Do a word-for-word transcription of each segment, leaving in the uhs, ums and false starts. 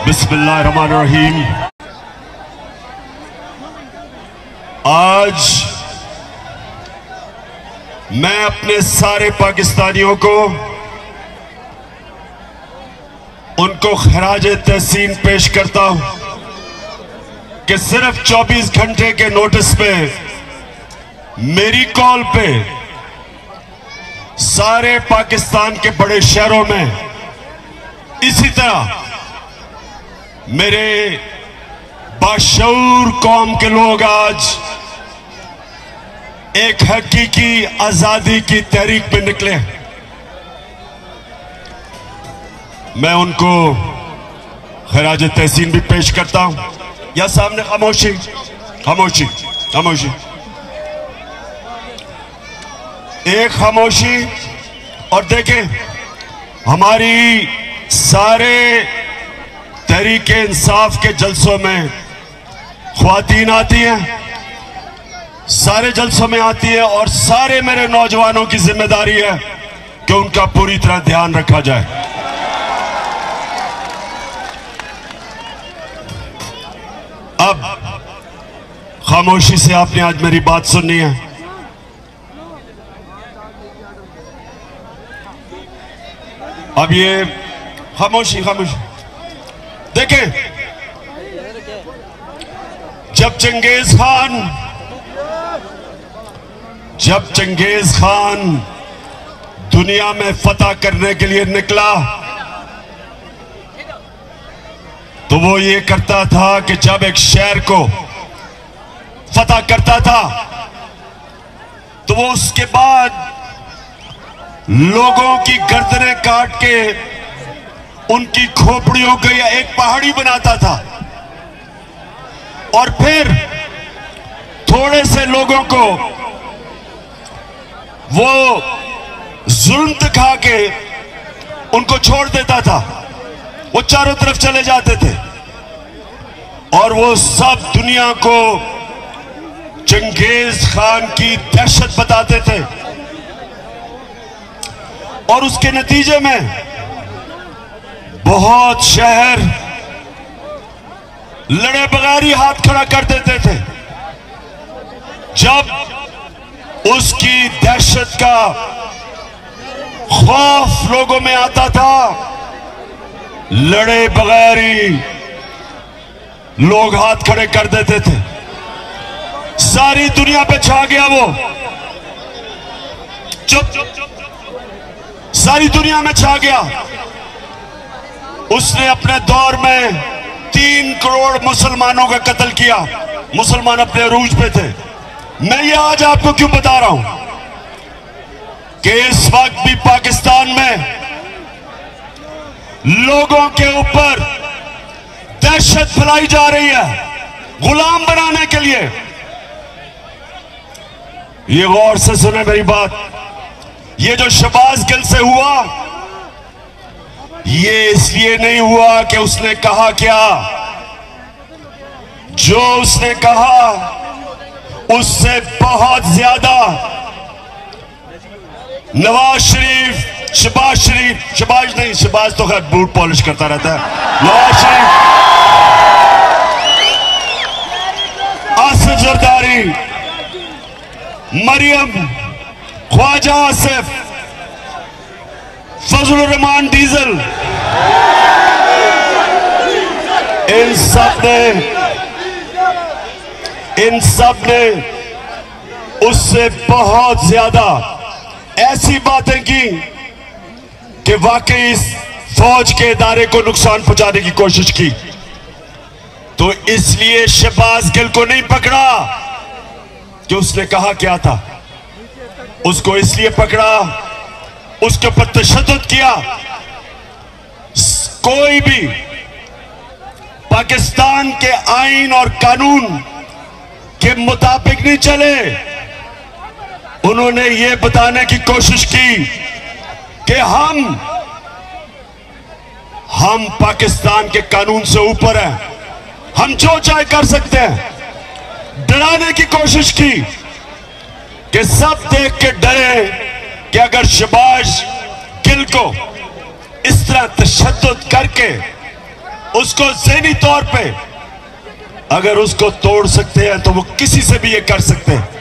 बिस्मिल्लाहिर्रहमानिर्रहीम। आज मैं अपने सारे पाकिस्तानियों को उनको खराजे तहसीन पेश करता हूं कि सिर्फ चौबीस घंटे के नोटिस पे मेरी कॉल पे सारे पाकिस्तान के बड़े शहरों में इसी तरह मेरे बाशऊर कौम के लोग आज एक हकीकी आजादी की तहरीक में निकले। मैं उनको खराज तहसीन भी पेश करता हूं। या सामने खामोशी खामोशी खामोशी एक खामोशी। और देखें, हमारी सारे तहरीक इंसाफ के जलसों में ख्वातीन आती हैं, सारे जलसों में आती है, और सारे मेरे नौजवानों की जिम्मेदारी है कि उनका पूरी तरह ध्यान रखा जाए। अब खामोशी से आपने आज मेरी बात सुननी है। अब ये खामोशी खामोशी देखें, जब चंगेज खान जब चंगेज खान दुनिया में फतह करने के लिए निकला तो वो ये करता था कि जब एक शहर को फतह करता था तो वो उसके बाद लोगों की गर्दनें काट के उनकी खोपड़ियों को एक पहाड़ी बनाता था, और फिर थोड़े से लोगों को वो जुल्म दिखा के उनको छोड़ देता था। वो चारों तरफ चले जाते थे और वो सब दुनिया को चंगेज खान की दहशत बताते थे, और उसके नतीजे में बहुत शहर लड़े बगैर ही हाथ खड़ा कर देते थे। जब उसकी दहशत का खौफ लोगों में आता था, लड़े बगैर ही लोग हाथ खड़े कर देते थे। सारी दुनिया पे छा गया वो, चुप सारी दुनिया में छा गया। उसने अपने दौर में तीन करोड़ मुसलमानों का कत्ल किया। मुसलमान अपने अरूज पे थे। मैं ये आज आपको क्यों बता रहा हूं कि इस वक्त भी पाकिस्तान में लोगों के ऊपर दहशत फैलाई जा रही है गुलाम बनाने के लिए। ये गौर से सुने मेरी बात। ये जो शहबाज गिल से हुआ, ये इसलिए नहीं हुआ कि उसने कहा क्या। जो उसने कहा उससे बहुत ज्यादा नवाज शरीफ, शहबाज शरीफ शहबाज नहीं शहबाज तो खैर बूट पॉलिश करता रहता है। नवाज शरीफ, आसिफ जरदारी, मरियम, ख्वाजा आसिफ, फजलुर रहमान डीजल, इन सब ने इन सब ने उससे बहुत ज्यादा ऐसी बातें की कि वाकई इस फौज के इदारे को नुकसान पहुंचाने की कोशिश की। तो इसलिए शहबाज गिल को नहीं पकड़ा कि उसने कहा क्या था, उसको इसलिए पकड़ा, उसके ऊपर तशद्दुद किया। कोई भी पाकिस्तान के आईन और कानून के मुताबिक नहीं चले। उन्होंने ये बताने की कोशिश की कि हम हम पाकिस्तान के कानून से ऊपर हैं, हम जो चाहे कर सकते हैं। डराने की कोशिश की कि सब देख के डरे कि अगर शहबाज गिल को इस तरह तशद्दुद करके उसको ज़हनी तौर पे अगर उसको तोड़ सकते हैं तो वो किसी से भी ये कर सकते हैं।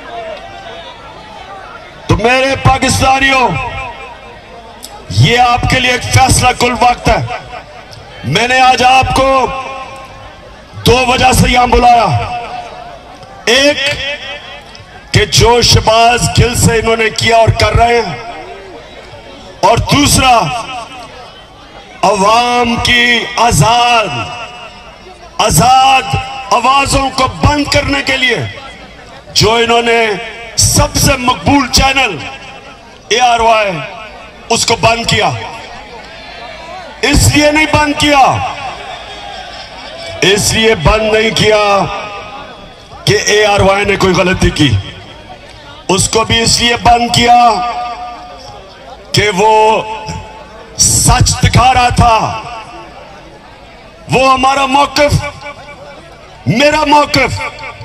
तो मेरे पाकिस्तानियों, ये आपके लिए एक फैसला कुल वक्त है। मैंने आज आपको दो वजह से यहां बुलाया। एक कि जो शहबाज गिल से इन्होंने किया और कर रहे हैं, और दूसरा अवाम की आजाद आजाद आवाजों को बंद करने के लिए जो इन्होंने सबसे मकबूल चैनल ए आर वाई उसको बंद किया। इसलिए नहीं बंद किया इसलिए बंद नहीं किया कि ए आर वाई ने कोई गलती की, उसको भी इसलिए बंद किया कि वो सच दिखा रहा था। वो हमारा मौक़िफ़, मेरा मौक़िफ़,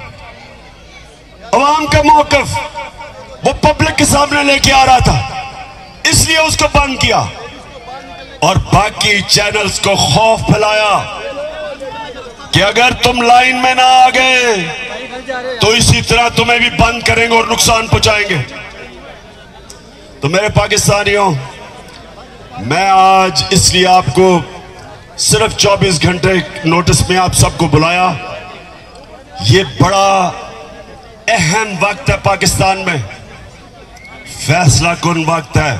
अवाम का मौक़िफ़ वो पब्लिक के सामने लेके आ रहा था, इसलिए उसको बंद किया। और बाकी चैनल्स को खौफ फैलाया कि अगर तुम लाइन में ना आ गए तो इसी तरह तुम्हें भी बंद करेंगे और नुकसान पहुंचाएंगे। तो मेरे पाकिस्तानियों, मैं आज इसलिए आपको सिर्फ चौबीस घंटे नोटिस में आप सबको बुलाया। ये बड़ा अहम वक्त है पाकिस्तान में, फैसला कुन वक्त है,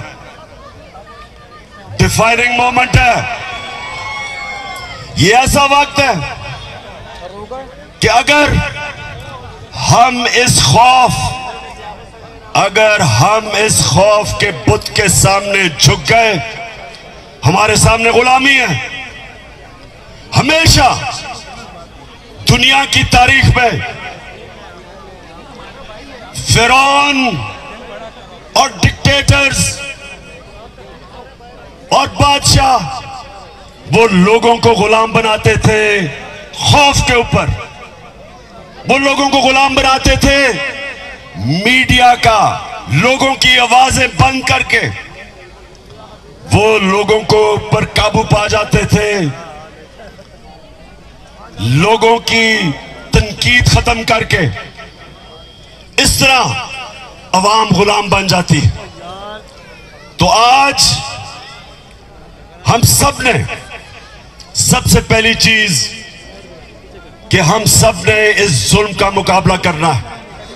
डिफाइनिंग मोमेंट है। ये ऐसा वक्त है कि अगर हम इस खौफ अगर हम इस खौफ के बुत के सामने झुक गए, हमारे सामने गुलामी है। हमेशा दुनिया की तारीख में फिरौन और डिक्टेटर्स और बादशाह वो लोगों को गुलाम बनाते थे खौफ के ऊपर, वो लोगों को गुलाम बनाते थे मीडिया का, लोगों की आवाजें बंद करके वो लोगों को ऊपर काबू पा जाते थे, लोगों की तनकीद खत्म करके इस तरह अवाम गुलाम बन जाती। तो आज हम सब ने सबसे पहली चीज कि हम सब ने इस जुल्म का मुकाबला करना है।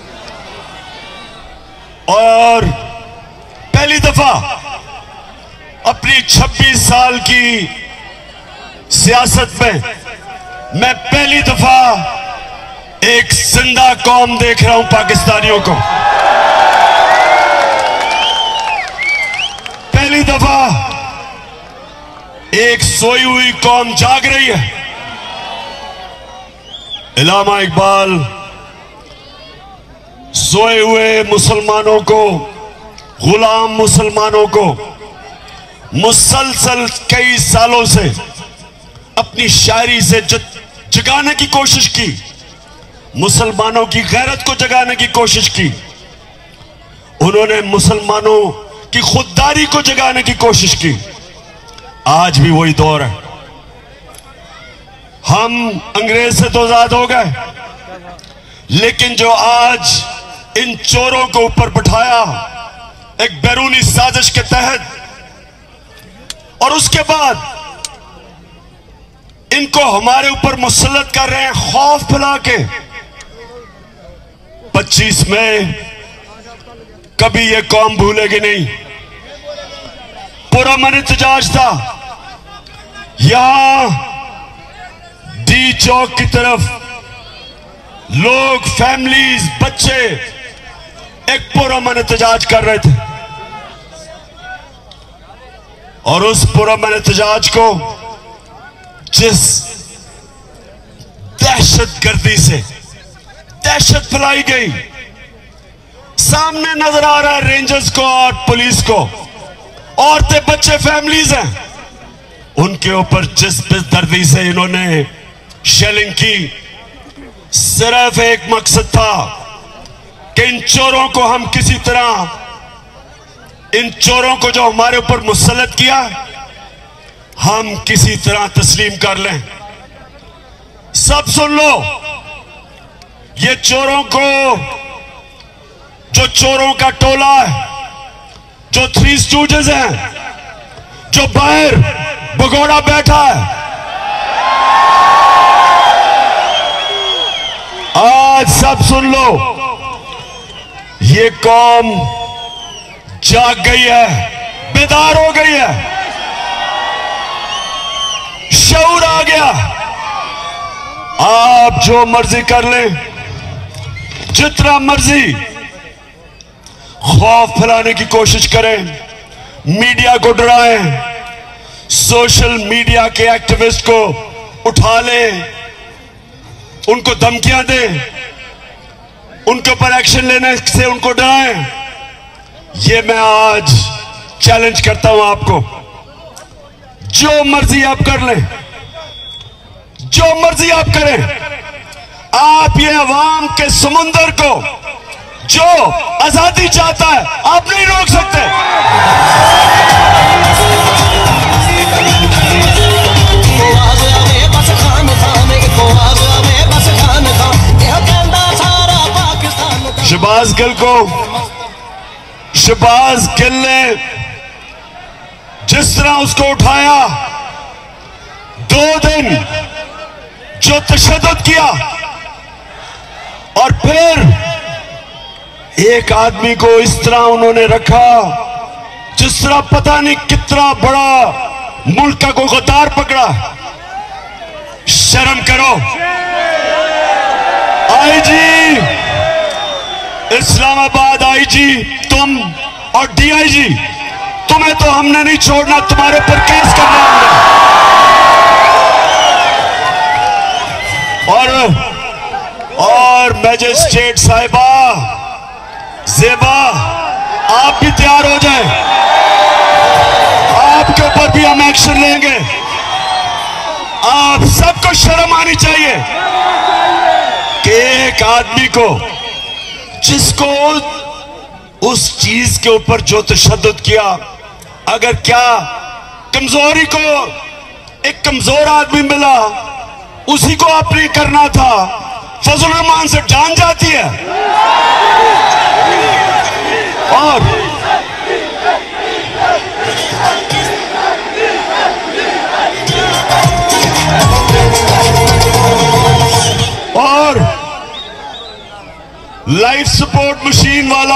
और पहली दफा अपनी छब्बीस साल की सियासत में मैं पहली दफा एक जिंदा कौम देख रहा हूं पाकिस्तानियों को। पहली दफा एक सोई हुई कौम जाग रही है। इलामा इकबाल सोए हुए मुसलमानों को, गुलाम मुसलमानों को मुसलसल कई सालों से अपनी शायरी से जगाने की कोशिश की, मुसलमानों की गैरत को जगाने की कोशिश की। उन्होंने मुसलमानों की खुददारी को जगाने की कोशिश की। आज भी वही दौर है। हम अंग्रेज से तो आजाद हो गए, लेकिन जो आज इन चोरों को ऊपर बिठाया एक बैरूनी साजिश के तहत, और उसके बाद इनको हमारे ऊपर मुसल्लत कर रहे हैं खौफ फैला के। पच्चीस में कभी ये कौम भूलेगी नहीं। पुरअमन एहतजाज था, यहां डी चौक की तरफ लोग, फैमिलीज, बच्चे एक पुरअमन एहतजाज कर रहे थे, और उस पुरअमन एहतजाज को जिस दहशत गर्दी से दहशत फैलाई गई, सामने नजर आ रहा है रेंजर्स को और पुलिस को, औरतें, बच्चे, फैमिलीज हैं, उनके ऊपर जिस बेदर्दी से इन्होंने शेलिंग की, सिर्फ एक मकसद था कि इन चोरों को हम किसी तरह, इन चोरों को जो हमारे ऊपर मुसल्लत किया, हम किसी तरह तस्लीम कर लें। सब सुन लो, ये चोरों को, जो चोरों का टोला है, जो थ्री स्टूडेंट्स हैं, जो बाहर भगोड़ा बैठा है, आज सब सुन लो, ये कौम जाग गई है, बेदार हो गई है, शऊर आ गया। आप जो मर्जी कर लें, जितना मर्जी खौफ फैलाने की कोशिश करें, मीडिया को डराएं, सोशल मीडिया के एक्टिविस्ट को उठा लें, उनको धमकियां दें, उनके ऊपर एक्शन लेने से उनको डराएं। ये मैं आज चैलेंज करता हूं आपको, जो मर्जी आप कर लें, जो मर्जी आप करें, आप ये अवाम के समुंदर को जो आजादी चाहता है, आप नहीं रोक सकते। शहबाज गिल को, शहबाज गिल ने जिस तरह उसको उठाया, दो दिन जो तशद्दुद किया, और फिर एक आदमी को इस तरह उन्होंने रखा जिस तरह पता नहीं कितना बड़ा मुल्क को गद्दार पकड़ा। शर्म करो। आईजी इस्लामाबाद, आईजी तुम और डीआईजी, तुम्हें तो हमने नहीं छोड़ना, तुम्हारे पर केस करना हमने। और और मैजिस्ट्रेट साहिबा ज़ेबा, आप भी तैयार हो जाएं, आपके ऊपर भी हम एक्शन लेंगे। आप सबको शर्म आनी चाहिए कि एक आदमी को, जिसको उस चीज के ऊपर जो तशद्दुद किया, अगर क्या कमजोरी को एक कमजोर आदमी मिला, उसी को आपने करना था, फजल रहमान से जान जाती है। और और लाइफ सपोर्ट मशीन वाला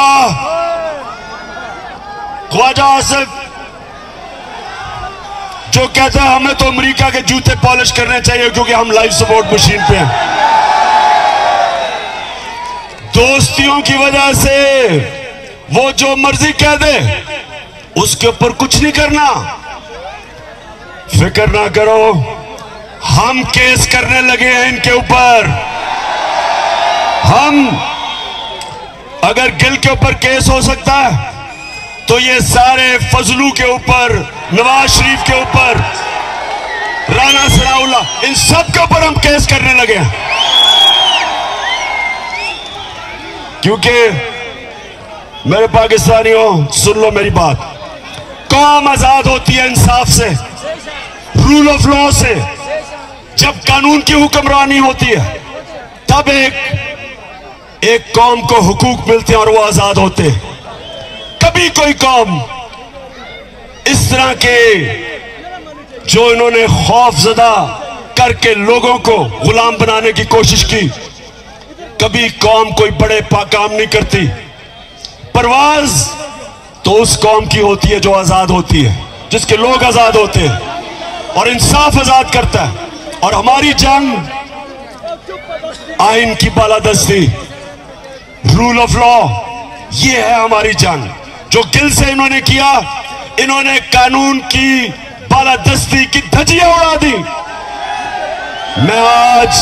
ख्वाजा आसिफ जो कहता है हमें तो अमेरिका के जूते पॉलिश करने चाहिए क्योंकि हम लाइफ सपोर्ट मशीन पे हैं। दोस्तियों की वजह से वो जो मर्जी कह दे, उसके ऊपर कुछ नहीं करना। फिक्र ना करो, हम केस करने लगे हैं इनके ऊपर। हम, अगर गिल के ऊपर केस हो सकता है तो ये सारे फजलू के ऊपर, नवाज शरीफ के ऊपर, राना सनाउल्लाह, इन सब के ऊपर हम केस करने लगे हैं। क्योंकि मेरे पाकिस्तानियों, सुन लो मेरी बात, कौम आजाद होती है इंसाफ से, रूल ऑफ लॉ से। जब कानून की हुक्मरानी होती है तब एक एक कौम को हुकूक मिलते हैं और वो आजाद होते हैं। कभी कोई कौम इस तरह के जो इन्होंने खौफजदा करके लोगों को गुलाम बनाने की कोशिश की, कभी कौम कोई बड़े काम नहीं करती। परवाज तो उस कौम की होती है जो आजाद होती है, जिसके लोग आजाद होते हैं और इंसाफ आजाद करता है। और हमारी जंग आइन की बालादस्ती, रूल ऑफ लॉ, ये है हमारी जंग। जो गिल से इन्होंने किया, इन्होंने कानून की बालादस्ती की धज्जियां उड़ा दी। मैं आज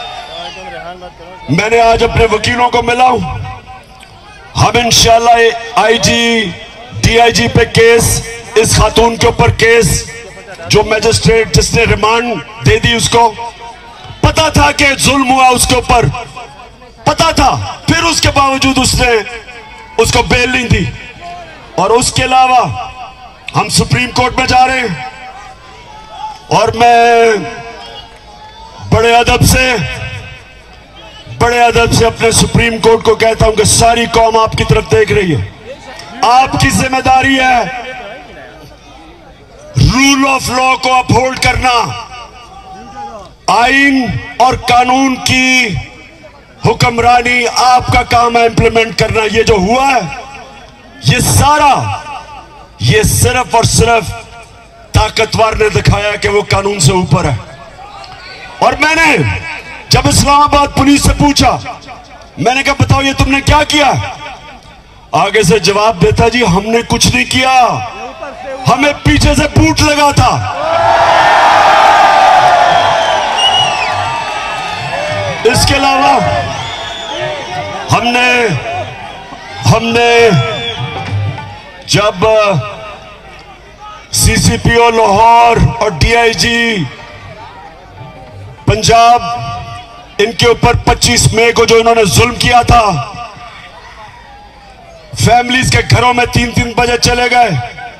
मैंने आज अपने वकीलों को मिला हूं। हम इंशाल्लाह आईजी, डीआईजी पे केस, इस खातून के ऊपर केस, जो मैजिस्ट्रेट जिसने रिमांड दे दी, उसको पता था कि जुल्म हुआ उसके ऊपर, पता था, फिर उसके बावजूद उसने उसको बेल नहीं दी। और उसके अलावा हम सुप्रीम कोर्ट में जा रहे हैं। और मैं बड़े अदब से बड़े अदब से अपने सुप्रीम कोर्ट को कहता हूं कि सारी कौम आपकी तरफ देख रही है। आपकी जिम्मेदारी है रूल ऑफ लॉ को अपहोल्ड करना, आइन और कानून की हुक्मरानी आपका काम है इंप्लीमेंट करना। ये जो हुआ है ये सारा ये सिर्फ और सिर्फ ताकतवर ने दिखाया कि वो कानून से ऊपर है। और मैंने जब इस्लामाबाद पुलिस से पूछा, मैंने कहा बताओ ये तुमने क्या किया, आगे से जवाब देता जी हमने कुछ नहीं किया, हमें पीछे से बूट लगा था। इसके अलावा हमने हमने जब सीसीपीओ लाहौर और डीआईजी पंजाब इनके ऊपर पच्चीस मई को जो इन्होंने जुल्म किया था, फैमिलीज के घरों में तीन तीन बजे चले गए,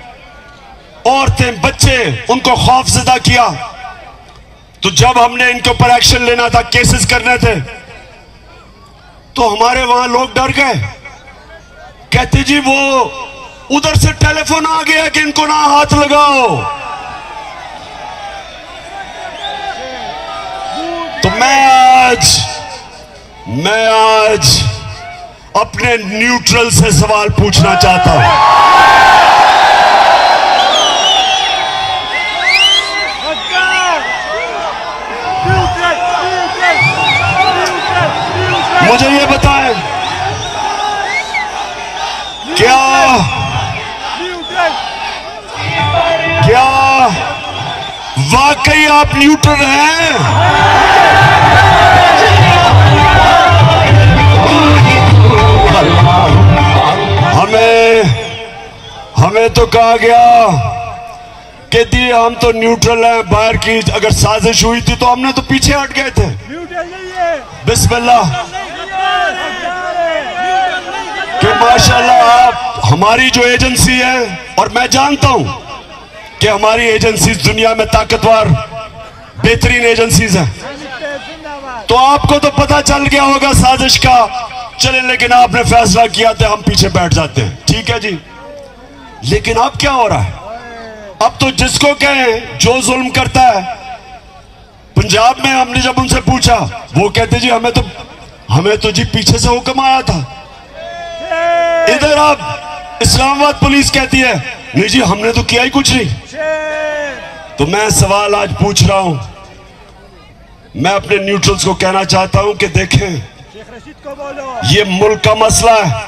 औरतें बच्चे उनको खौफजदा किया, तो जब हमने इनके ऊपर एक्शन लेना था, केसेस करने थे, तो हमारे वहां लोग डर गए, कहते जी वो उधर से टेलीफोन आ गया कि इनको ना हाथ लगाओ। तो मैं आज मैं आज अपने न्यूट्रल से सवाल पूछना चाहता हूं। मुझे ये बताएं, क्या क्या वाकई आप न्यूट्रल हैं? हमें हमें तो कहा गया कि दी हम तो न्यूट्रल हैं, बाहर की अगर साजिश हुई थी तो हमने तो पीछे हट गए थे। बिस्मिल्लाह कि माशाल्लाह आप हमारी जो एजेंसी है, और मैं जानता हूं कि हमारी एजेंसी दुनिया में ताकतवर बेहतरीन एजेंसीज हैं, तो आपको तो पता चल गया होगा साजिश का, चले लेकिन आपने फैसला किया तो हम पीछे बैठ जाते हैं, ठीक है जी। लेकिन अब क्या हो रहा है? अब तो जिसको कहें जो जुल्म करता है, पंजाब में हमने जब उनसे पूछा वो कहते जी हमें तो हमें तो जी पीछे से हुक्म आया था। इधर अब इस्लामाबाद पुलिस कहती है नहीं जी हमने तो किया ही कुछ नहीं। तो मैं सवाल आज पूछ रहा हूं, मैं अपने न्यूट्रल्स को कहना चाहता हूं कि देखें, ये मुल्क का मसला है,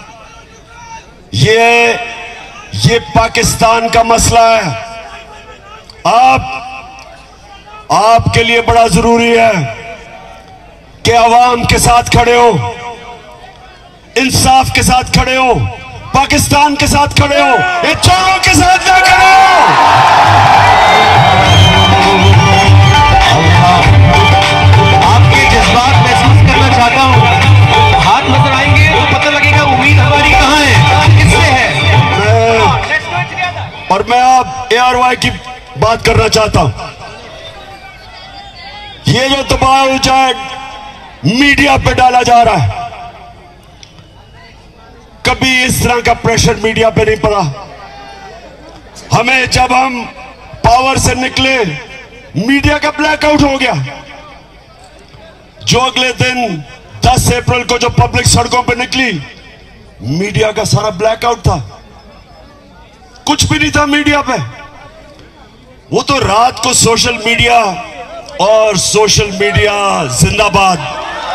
ये ये पाकिस्तान का मसला है। आप आपके लिए बड़ा जरूरी है कि अवाम के साथ खड़े हो, इंसाफ के साथ खड़े हो, पाकिस्तान के साथ खड़े हो, ये चोरों के साथ ना खड़े हो। आपके जज्बात महसूस करना चाहता हूं, हाथ नजर आएंगे तो पता लगेगा उम्मीद हमारी कहां है, किससे है। मैं, और मैं आप ए आर वाई की बात करना चाहता हूं। ये जो दबाव चाहे मीडिया पे डाला जा रहा है, कभी इस तरह का प्रेशर मीडिया पे नहीं पड़ा। हमें जब हम पावर से निकले, मीडिया का ब्लैकआउट हो गया। जो अगले दिन दस अप्रैल को जो पब्लिक सड़कों पे निकली, मीडिया का सारा ब्लैकआउट था, कुछ भी नहीं था मीडिया पे। वो तो रात को सोशल मीडिया और सोशल मीडिया जिंदाबाद।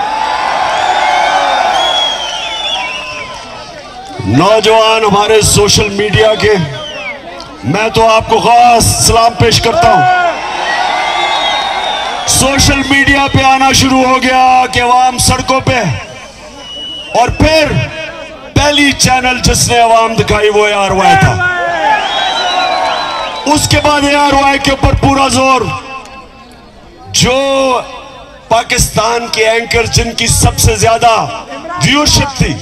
नौजवान हमारे सोशल मीडिया के, मैं तो आपको खास सलाम पेश करता हूं। सोशल मीडिया पे आना शुरू हो गया कि अवाम सड़कों पे, और फिर पहली चैनल जिसने अवाम दिखाई वो ए आर वाई था। उसके बाद ए आर वाई के ऊपर पूरा जोर, जो पाकिस्तान के एंकर जिनकी सबसे ज्यादा व्यूअरशिप थी,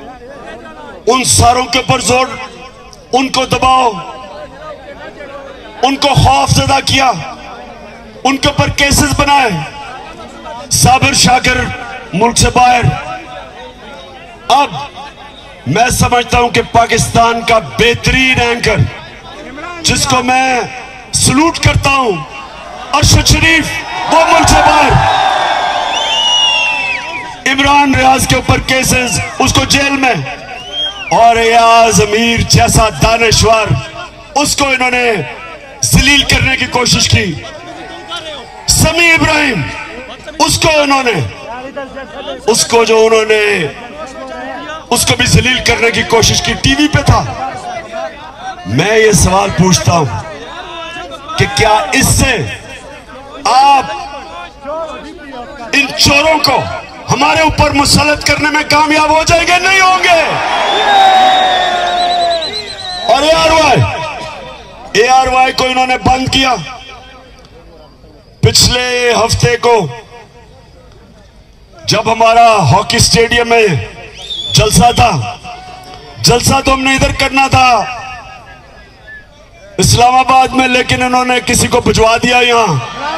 उन सारों के ऊपर जोर, उनको दबाओ। उनको खौफजदा किया, उनके ऊपर केसेस बनाए, साबिर शाकिर मुल्क से बाहर। अब मैं समझता हूं कि पाकिस्तान का बेहतरीन एंकर जिसको मैं सलूट करता हूं, अरशद शरीफ, वो मुल्क से बाहर। इमरान रियाज के ऊपर केसेस, उसको जेल में, और रियाज अमीर जैसा दानश्वर, उसको इन्होंने जलील करने की कोशिश की। समी इब्राहिम, उसको इन्होंने, उसको जो उन्होंने उसको भी जलील करने की कोशिश की, टीवी पे था। मैं ये सवाल पूछता हूं कि क्या इससे आप इन चोरों को हमारे ऊपर मुसल्लत करने में कामयाब हो जाएंगे? नहीं होंगे। और A R Y A R Y को इन्होंने बंद किया। पिछले हफ्ते को जब हमारा हॉकी स्टेडियम में जलसा था, जलसा तो हमने इधर करना था इस्लामाबाद में, लेकिन इन्होंने किसी को भिजवा दिया यहां।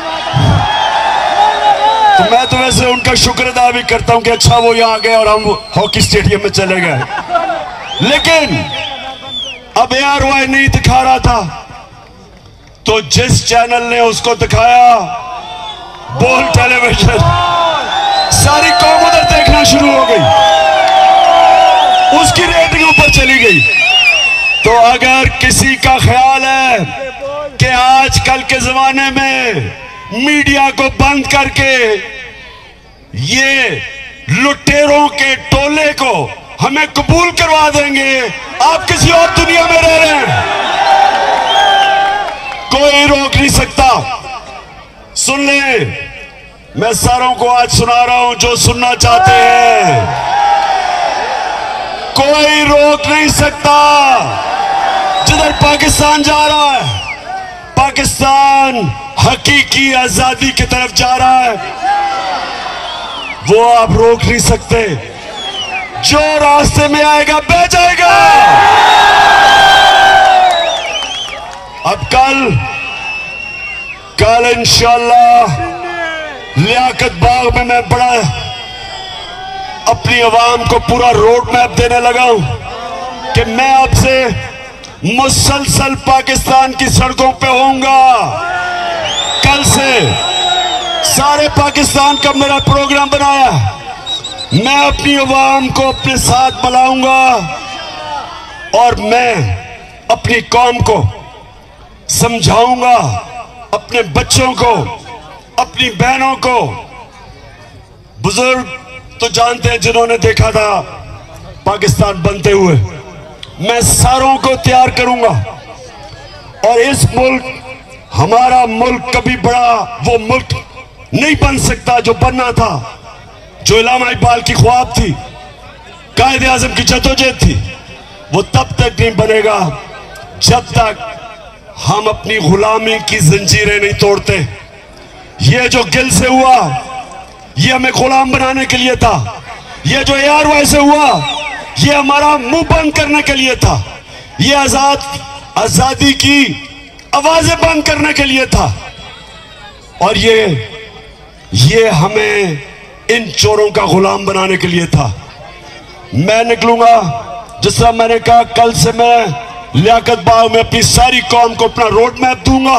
तो मैं तो वैसे उनका शुक्र अदा भी करता हूं कि अच्छा वो यहां गए और हम हॉकी स्टेडियम में चले गए। लेकिन अब ए आर वाई नहीं दिखा रहा था, तो जिस चैनल ने उसको दिखाया, बोल टेलीविजन, सारी कौम उधर देखना शुरू हो गई, उसकी रेटिंग ऊपर चली गई। तो अगर किसी का ख्याल है कि आजकल के जमाने में मीडिया को बंद करके ये लुटेरों के टोले को हमें कबूल करवा देंगे, आप किसी और दुनिया में रह रहे हैं, कोई रोक नहीं सकता। सुन ले, मैं सारों को आज सुना रहा हूं जो सुनना चाहते हैं, कोई रोक नहीं सकता। जिधर पाकिस्तान जा रहा है, पाकिस्तान हकीकी आजादी की तरफ जा रहा है, वो आप रोक नहीं सकते। जो रास्ते में आएगा बह जाएगा। अब कल कल इंशाल्लाह लियाकत बाग में मैं बड़ा अपनी आवाम को पूरा रोड मैप देने लगा हूं कि मैं आपसे मुसलसल पाकिस्तान की सड़कों पे होऊंगा। कल से सारे पाकिस्तान का मेरा प्रोग्राम बनाया, मैं अपनी आवाम को अपने साथ बुलाऊंगा और मैं अपनी कौम को समझाऊंगा, अपने बच्चों को, अपनी बहनों को। बुजुर्ग तो जानते हैं जिन्होंने देखा था पाकिस्तान बनते हुए, मैं सारों को तैयार करूंगा। और इस मुल्क, हमारा मुल्क कभी बड़ा वो मुल्क नहीं बन सकता जो बनना था, जो इलामा इकबाल की ख्वाब थी, कायदे आजम की जद्दोजहद थी, वो तब तक नहीं बनेगा जब तक हम अपनी गुलामी की जंजीरें नहीं तोड़ते। ये जो गिल से हुआ, ये हमें गुलाम बनाने के लिए था। ये जो ए आर वाई से हुआ, ये हमारा मुंह बंद करने के लिए था। ये आजाद आजादी की आवाजें बंद करने के लिए था। और ये ये हमें इन चोरों का गुलाम बनाने के लिए था। मैं निकलूंगा, जिस तरह मैंने कहा, कल से मैं लियाकत बाग में अपनी सारी कौम को अपना रोड मैप दूंगा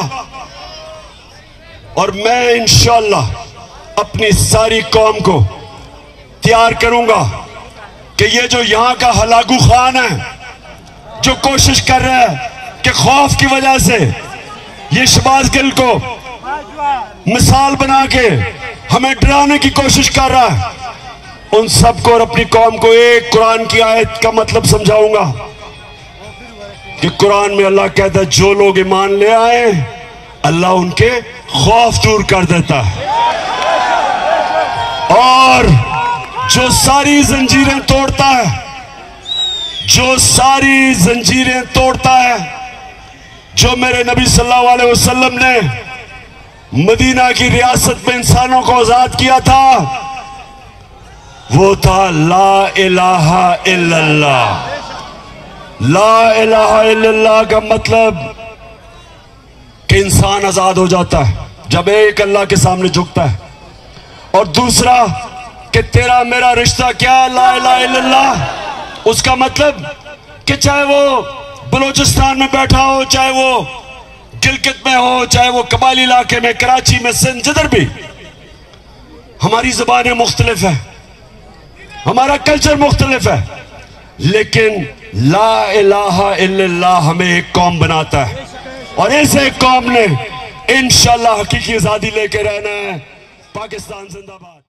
और मैं इंशाअल्लाह अपनी सारी कौम को तैयार करूंगा कि ये जो यहां का हलाकू खान है, जो कोशिश कर रहा है कि खौफ की वजह से ये शहबाज गिल को मिसाल बना के हमें डराने की कोशिश कर रहा है, उन सबको और अपनी कौम को एक कुरान की आयत का मतलब समझाऊंगा कि कुरान में अल्लाह कहता है जो लोग ईमान ले आए अल्लाह उनके खौफ दूर कर देता है, और जो सारी जंजीरें तोड़ता है, जो सारी जंजीरें तोड़ता है, जो मेरे नबी सल्लल्लाहु अलैहि वसल्लम ने मदीना की रियासत में इंसानों को आजाद किया था, वो था ला इलाहा इल्लल्लाह। ला इलाहा इल्लल्लाह का मतलब कि इंसान आजाद हो जाता है जब एक अल्लाह के सामने झुकता है, और दूसरा कि तेरा मेरा रिश्ता क्या है, ला इलाहा इल्लल्लाह। उसका मतलब कि चाहे वो बलूचिस्तान में बैठा हो, चाहे वो गिलगित में हो, चाहे वो कबाली इलाके में, कराची में, सिंध, जिधर भी, हमारी जुबानें मुख्तलिफ है, हमारा कल्चर मुख्तलिफ है, लेकिन ला इलाहा इल्लल्लाह हमें एक कौम बनाता है, और इस एक कौम ने इंशाअल्लाह हकीकी आजादी लेके रहना है। पाकिस्तान जिंदाबाद।